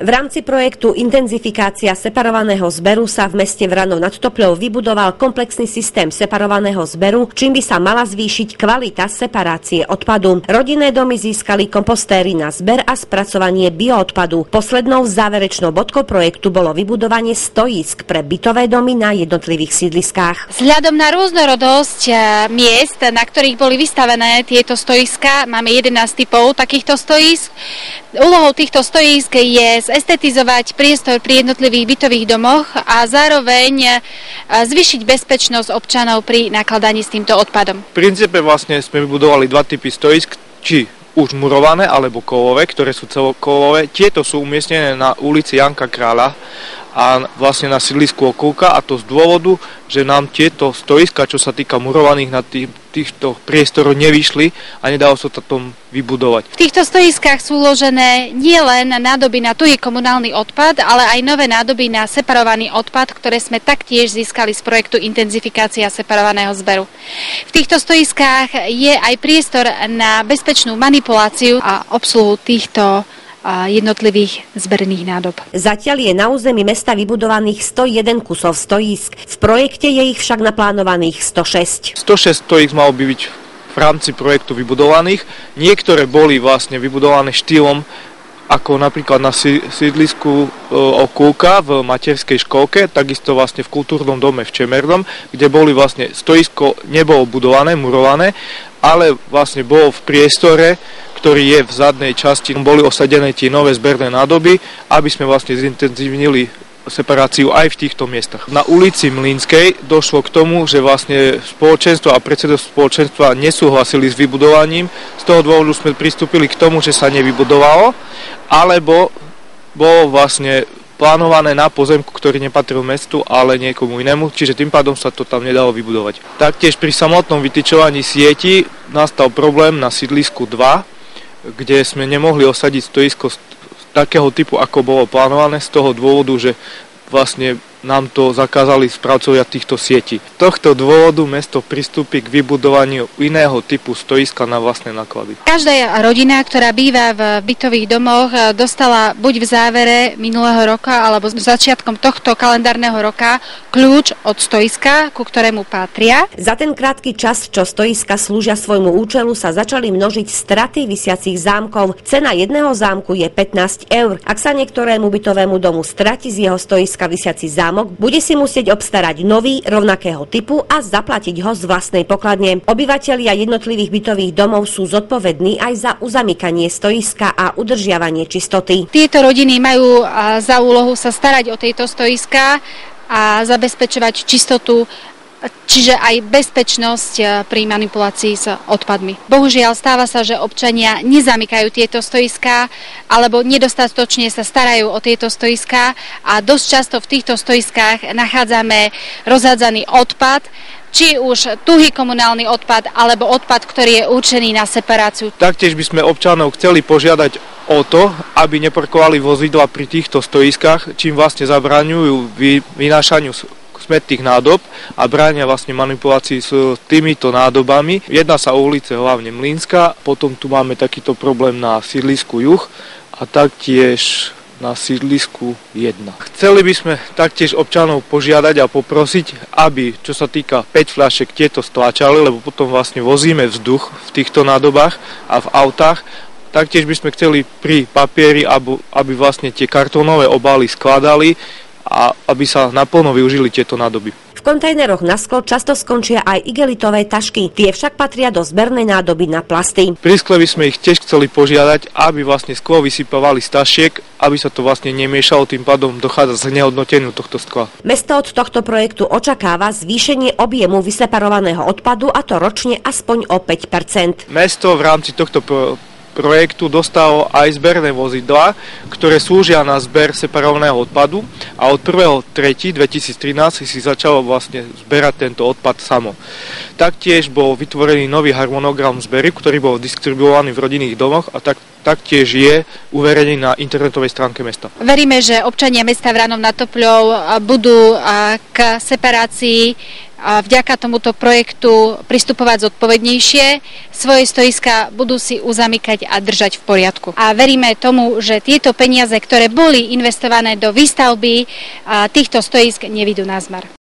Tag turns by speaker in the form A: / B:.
A: V rámci projektu Intenzifikácia separovaného zberu sa v meste Vranov nad Topľou vybudoval komplexný systém separovaného zberu, čím by sa mala zvýšiť kvalita separácie odpadu. Rodinné domy získali kompostéry na zber a spracovanie bioodpadu. Poslednou záverečnou bodkou projektu bolo vybudovanie stojísk pre bytové domy na jednotlivých sídliskách.
B: Vzhľadom na rôznorodosť miest, na ktorých boli vystavené tieto stoiska, máme 11 typov takýchto stoísk. Úlohou týchto stoísk je estetizovať priestor pri jednotlivých bytových domoch a zároveň zvýšiť bezpečnosť občanov pri nakladaní s týmto odpadom.
C: V princípe vlastne sme vybudovali dva typy stoísk, či už murované alebo kovové, ktoré sú celokovové. Tieto sú umiestnené na ulici Janka Kráľa a vlastne na sídlisku Okulka, a to z dôvodu, že nám tieto stoiska, čo sa týka murovaných na týchto priestorov, nevyšli a nedalo sa to tom vybudovať.
B: V týchto stoiskách sú uložené nielen nádoby na tuhý komunálny odpad, ale aj nové nádoby na separovaný odpad, ktoré sme taktiež získali z projektu Intenzifikácia separovaného zberu. V týchto stoiskách je aj priestor na bezpečnú manipuláciu a obsluhu týchto jednotlivých zberných nádob.
A: Zatiaľ je na území mesta vybudovaných 101 kusov stojísk. V projekte je ich však naplánovaných 106.
C: 106 stojísk malo by byť v rámci projektu vybudovaných. Niektoré boli vlastne vybudované štýlom ako napríklad na sídlisku Okulka v materskej školke, takisto vlastne v kultúrnom dome v Čemernom, kde boli vlastne stoisko nebolo budované, murované, ale vlastne bolo v priestore, ktorý je v zadnej časti, boli osadené tie nové zberné nádoby, aby sme vlastne zintenzívnili separáciu aj v týchto miestach. Na ulici Mlynskej došlo k tomu, že vlastne spoločenstvo a predseda spoločenstva nesúhlasili s vybudovaním. Z toho dôvodu sme pristúpili k tomu, že sa nevybudovalo, alebo bolo vlastne plánované na pozemku, ktorý nepatril mestu, ale niekomu inému, čiže tým pádom sa to tam nedalo vybudovať. Taktiež pri samotnom vytyčovaní sieti nastal problém na sídlisku 2, kde sme nemohli osadiť stoisko takého typu, ako bolo plánované, z toho dôvodu, že vlastne nám to zakázali spracovať týchto sietí. Z tohto dôvodu mesto pristúpi k vybudovaniu iného typu stoiska na vlastné náklady.
B: Každá rodina, ktorá býva v bytových domoch, dostala buď v závere minulého roka alebo začiatkom tohto kalendárneho roka kľúč od stoiska, ku ktorému patria.
A: Za ten krátky čas, čo stoiska slúžia svojmu účelu, sa začali množiť straty visiacich zámkov. Cena jedného zámku je 15 eur. Ak sa niektorému bytovému domu stratí z jeho stoiska visiaci zámok, bude si musieť obstarať nový rovnakého typu a zaplatiť ho z vlastnej pokladne. Obyvatelia jednotlivých bytových domov sú zodpovední aj za uzamykanie stoiska a udržiavanie čistoty.
B: Tieto rodiny majú za úlohu sa starať o tieto stoiská a zabezpečovať čistotu, čiže aj bezpečnosť pri manipulácii s odpadmi. Bohužiaľ stáva sa, že občania nezamykajú tieto stoiská alebo nedostatočne sa starajú o tieto stoiská a dosť často v týchto stoiskách nachádzame rozhádzaný odpad, či už tuhý komunálny odpad alebo odpad, ktorý je určený na separáciu.
C: Taktiež by sme občanov chceli požiadať o to, aby neparkovali vozidla pri týchto stoiskách, čím vlastne zabraňujú vynášaniu smetných nádob a bránia vlastne manipulácii s týmito nádobami. Jedná sa o ulice hlavne Mlynska, potom tu máme takýto problém na sídlisku Juh a taktiež na sídlisku 1. Chceli by sme taktiež občanov požiadať a poprosiť, aby, čo sa týka 5 fľašek, tieto stlačali, lebo potom vlastne vozíme vzduch v týchto nádobách a v autách. Taktiež by sme chceli pri papieri, aby vlastne tie kartónové obaly skladali a aby sa naplno využili tieto nádoby.
A: V kontajneroch na sklo často skončia aj igelitové tašky. Tie však patria do zbernej nádoby na plasty.
C: Pri skle by sme ich tiež chceli požiadať, aby vlastne sklo vysypávali z tašiek, aby sa to vlastne nemiešalo, tým pádom dochádza k znehodnoteniu tohto skla.
A: Mesto od tohto projektu očakáva zvýšenie objemu vyseparovaného odpadu, a to ročne aspoň o 5%.
C: Mesto v rámci tohto projektu dostalo aj zberné vozidlá, ktoré slúžia na zber separovaného odpadu, a od 1.3.2013 si začalo vlastne zberať tento odpad samo. Taktiež bol vytvorený nový harmonogram zberu, ktorý bol distribuovaný v rodinných domoch a taktiež je uverejnený na internetovej stránke mesta.
B: Veríme, že občania mesta Vranov nad Topľou budú k separácii vďaka tomuto projektu pristupovať zodpovednejšie, svoje stoiska budú si uzamykať a držať v poriadku. A veríme tomu, že tieto peniaze, ktoré boli investované do výstavby týchto stoisk, nevidú nazmar.